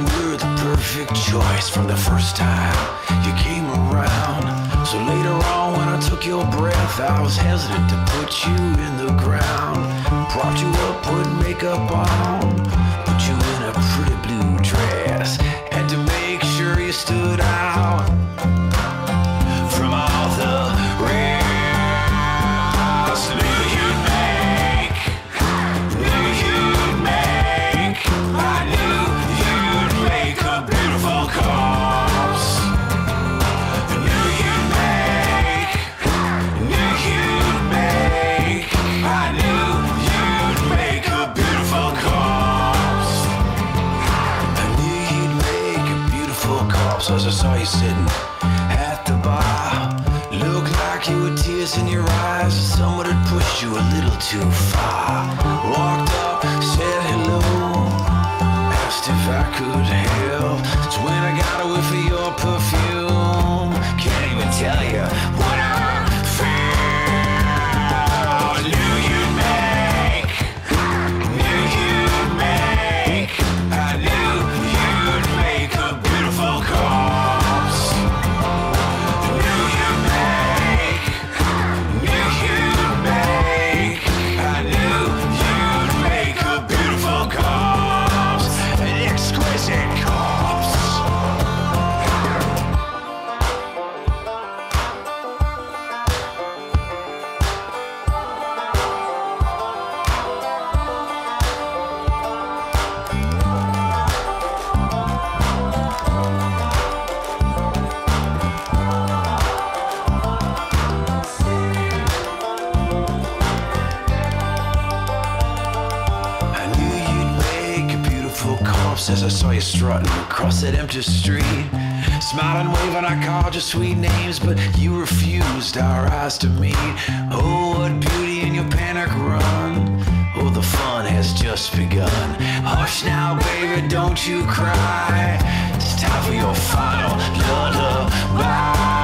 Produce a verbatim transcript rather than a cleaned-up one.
were the perfect choice from the first time you came around. So later on when I took your breath, I was hesitant to put you in the ground. Propped you up, put makeup on, put you in a pretty blue dress. Had to make sure you stood out from all the rest. Knew you'd make, knew you'd make, I knew you'd make a beautiful corpse. Knew you'd make, knew you'd make, I knew you'd make a beautiful corpse. I knew you'd make a beautiful corpse as I saw you sitting at the bar. Looked like you had tears in your eyes, someone had pushed you a little too far. Walked up, said hello, asked if I could help. It's when I got a whiff of your perfume, can't even tell you what I felt. Knew you'd make, knew you'd make, I knew you'd make a beautiful corpse. Knew you'd make, knew you'd make, I knew you'd make a beautiful corpse, an exquisite corpse. I knew you'd make a beautiful corpse as I saw you strutting across that empty street. Smiling, waving, I called your sweet names, but you refused our eyes to meet. Oh, what beauty in your panic run. Oh, the fun has just begun. Hush now, baby, don't you cry. It's time for your final lullaby.